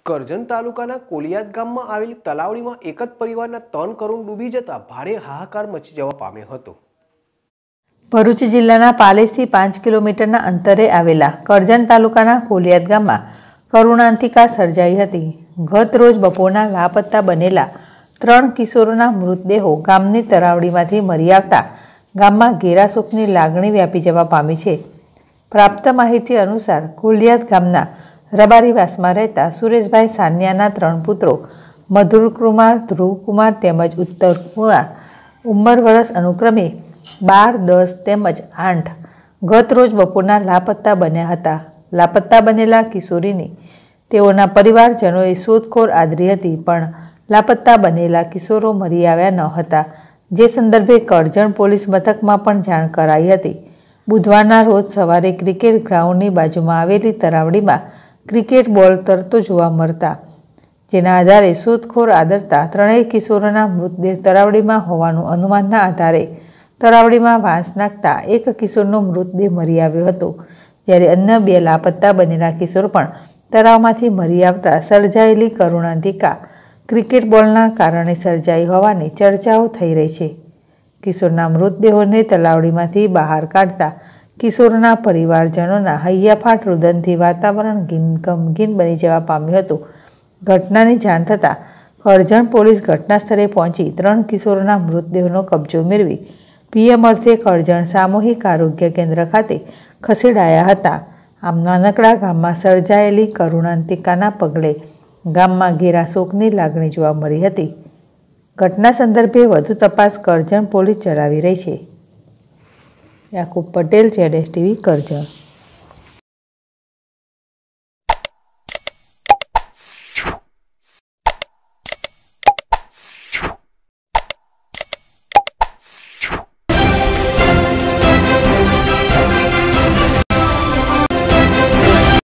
કરજણ તાલુકાના કોલિયાદ ગામમાં આવેલી તલાવડીમાં એક જ પરિવારના 3 કરોડ ડૂબી જતા ભારે હાહાકાર મચી જવા પામ્યો હતો। ભરૂચ જિલ્લાના પાલેસથી 5 કિલોમીટરના અંતરે આવેલા કરજણ તાલુકાના કોલિયાદ ગામમાં કરુણાંતિકા સર્જાઈ હતી। ગત રોજ બપોરના લાપત્તા બનેલા 3 કિશોરોના મૃતદેહો ગામની તલાવડીમાંથી મળી આવતા ગામમાં ઘેરા શોકની લાગણી વ્યાપી જવા પામી છે। પ્રાપ્ત માહિતી અનુસાર કોલિયાદ ગામના રબારીવાસમાં રહેતા સુરેશભાઈ સાનિયાના 3 પુત્રો મધુરકુમાર, ધ્રુવકુમાર તેમજ ઉત્તરકુમાર ઉંમર વર્ષ અનુક્રમે 12, 10 તેમજ 8 ગત રોજ બપોરના લાપત્તા બન્યા હતા। લાપત્તા બનેલા કિશોરીની તેઓના પરિવારજનોએ શોધખોળ આદરી હતી, પણ લાપત્તા બનેલા કિશોરો મળી આવ્યા ન હતા, જે સંદર્ભે કરજણ પોલીસ મથકમાં પણ જાણ કરાઈ હતી। બુધવારના રોજ સવારે ક્રિકેટ ગ્રાઉન્ડની બાજુમાં આવેલી તલાવડીમાં ક્રિકેટ બોલ તરતો જોવા મળતા જેના આધારે શોધખોળ આદરતા 3 કિશોરોના મૃતદેહ તલાવડીમાં હોવાનું અનુમાનના આધારે તલાવડીમાં વાંસ નાખતા 1 કિશોરનો મૃતદેહ મળી આવ્યો હતો, જ્યારે અન્ય 2 લાપત્તા બનેલા કિશોર પણ તળાવમાંથી મળી આવતા સર્જાયેલી કરુણાંતિકા ક્રિકેટ બોલના કારણે સર્જાઈ હોવાની ચર્ચાઓ થઈ રહી છે। કિશોરના મૃતદેહોને તલાવડીમાંથી બહાર કાઢતા કિશોરના પરિવારજનોના હૈયાફાટ રુદનથી વાતાવરણ ગમગીન બની જવા પામ્યું હતું। ઘટનાની જાણ થતાં કરજણ પોલીસ ઘટના સ્થળે પહોંચી 3 કિશોરોના મૃતદેહોનો કબજો મેળવી પીએમ અર્થે કરજણ સામૂહિક આરોગ્ય કેન્દ્ર ખાતે ખસેડાયા હતા। આમ નાનકડા ગામમાં સર્જાયેલી કરુણાંતિકાના પગલે ગામમાં ઘેરા શોકની લાગણી જોવા મળી હતી। ઘટના સંદર્ભે વધુ તપાસ કરજણ પોલીસ ચલાવી રહી છે। યાકુબ પટેલ, ZSTV, કરજણ।